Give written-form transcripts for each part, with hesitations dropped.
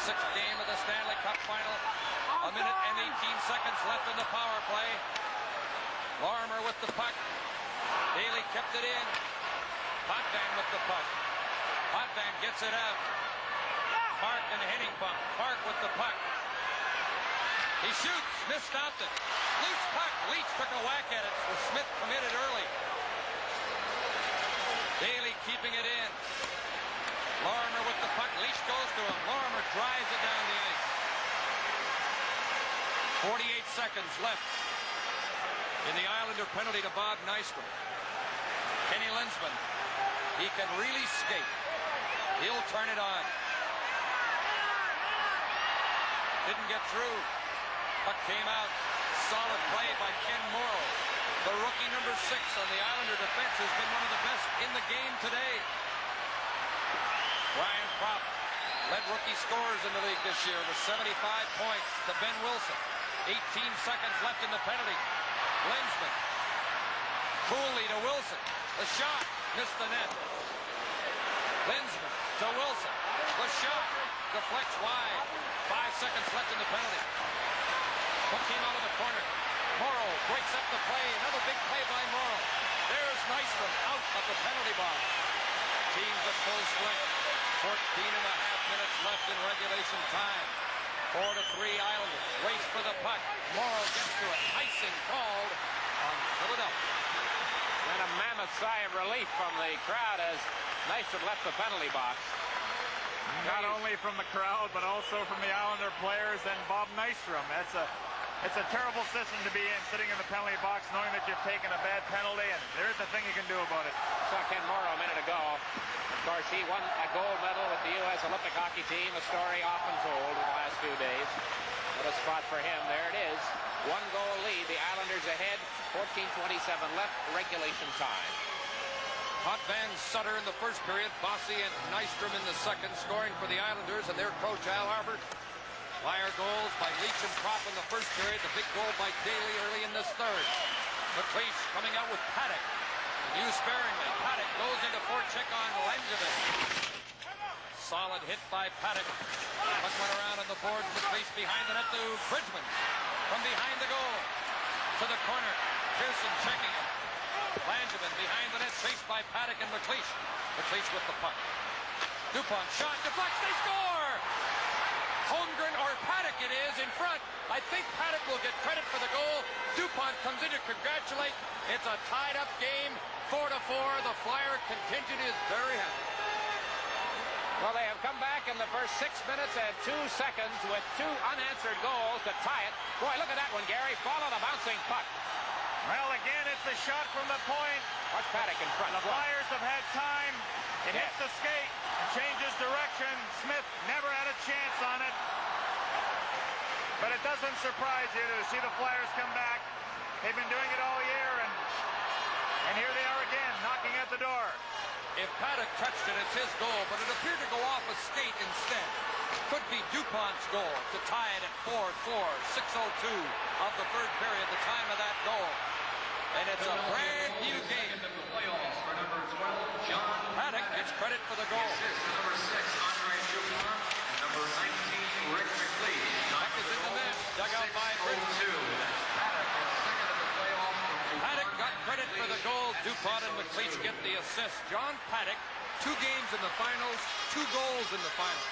sixth game of the Stanley Cup final. A minute and 18 seconds left in the power play. Lorimer with the puck. Daly kept it in. Potvin with the puck. Potvin gets it out. Park and Henningpump. Park with the puck. He shoots. Smith stopped it. Loose puck. Leach took a whack at it. So Smith committed early. Daly keeping it in. Lorimer with the puck. Leach goes to him. Lorimer drives it down the ice. 48 seconds left in the Islander penalty to Bob Nystrom. Kenny Linsman. He can really skate. He'll turn it on. Didn't get through. Puck came out. Solid play by Ken Morrow. The rookie number 6 on the Islander defense has been one of the best in the game today. Ryan Propp led rookie scorers in the league this year with 75 points to Ben Wilson. 18 seconds left in the penalty. Linsman. Cooley to Wilson. The shot. Missed the net. Linsman to Wilson. The shot. Deflects wide. 5 seconds left in the penalty. Puck came out of the corner. Morrow breaks up the play. Another big play by Morrow. There's Nystrom out of the penalty box. Teams at full strength. 14 and a half minutes left in regulation time. 4-3 Islanders. Race for the puck. Morrow gets to it. Icing called on Philadelphia. And a mammoth sigh of relief from the crowd as Nystrom left the penalty box. Not only from the crowd, but also from the Islander players and Bob Nystrom. It's a terrible system to be in, sitting in the penalty box, knowing that you've taken a bad penalty, and there isn't a thing you can do about it. Saw Ken Morrow a minute ago. Of course, he won a gold medal with the U.S. Olympic hockey team, a story often told in the last few days. What a spot for him. There it is. 1-goal lead. The Islanders ahead. 14:27 left. Regulation time. Potvin, Sutter in the first period. Bossy and Nystrom in the second, scoring for the Islanders and their coach Al Harvard. Fire goals by Leach and Propp in the first period. The big goal by Daly early in this third. McLeish coming out with Paddock. And used sparingly. Paddock goes into forecheck on Langevin. Solid hit by Paddock. Puck went around on the boards. McLeish behind the net to Bridgman. From behind the goal to the corner. Pearson checking it. Langevin behind the net, chased by Paddock and McLeish. McLeish with the puck. DuPont shot, deflects, they score! Holmgren, or Paddock it is, in front. I think Paddock will get credit for the goal. DuPont comes in to congratulate. It's a tied-up game, 4-4. The Flyer contingent is very happy. Well, they have come back in the first 6 minutes and 2 seconds with 2 unanswered goals to tie it. Boy, look at that one, Gary. Follow the bouncing puck. Well, again, it's the shot from the point. Watch Paddock in front. The Flyers have had time. It hits the skate and changes direction. Smith never had a chance on it. But it doesn't surprise you to see the Flyers come back. They've been doing it all year, and here they are again, knocking at the door. If Paddock touched it, it's his goal, but it appeared to go off a skate instead. Could be DuPont's goal to tie it at 4-4, 6:02 of the third period, the time of that goal. And it's a brand new game. Paddock gets credit for the goal. Number 6, Andre DuPont, and number 19, Rick McLeish. Puck is in the net, dug out by Bridgman. Paddock is second of the playoffs. Paddock got credit for the goal. DuPont and McLeish get the assist. John Paddock, 2 games in the finals, 2 goals in the finals.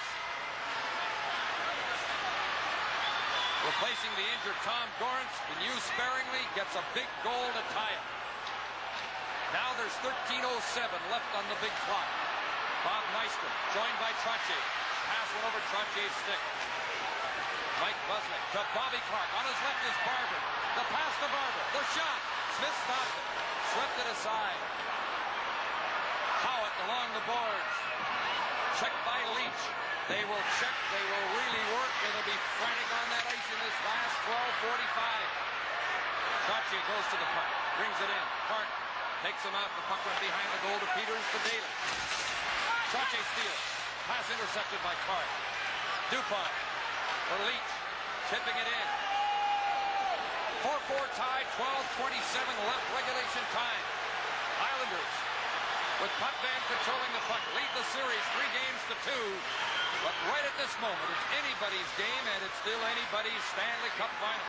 Replacing the injured Tom Dorrance, been used sparingly, gets a big goal to tie it. Now there's 13:07 left on the big clock. Bob Nystrom, joined by Trottier. Pass went over Trottier's stick. Mike Busnick to Bobby Clark. On his left is Barber. The pass to Barber. The shot. Smith stopped it. Swept it aside. Howitt along the boards. Checked by Leach. They will check. They will really work. It'll be frantic on that ice in this last 12:45. Trottier goes to the puck. Brings it in. Clark takes him out. The puck went behind the goal to Peters to Daly. Trottier steals. Pass intercepted by Clark. DuPont for Leach. Tipping it in. 4-4 tie. 12:27 left regulation time. Islanders with Potvin controlling the puck. Lead the series 3-2. But right at this moment, it's anybody's game, and it's still anybody's Stanley Cup final.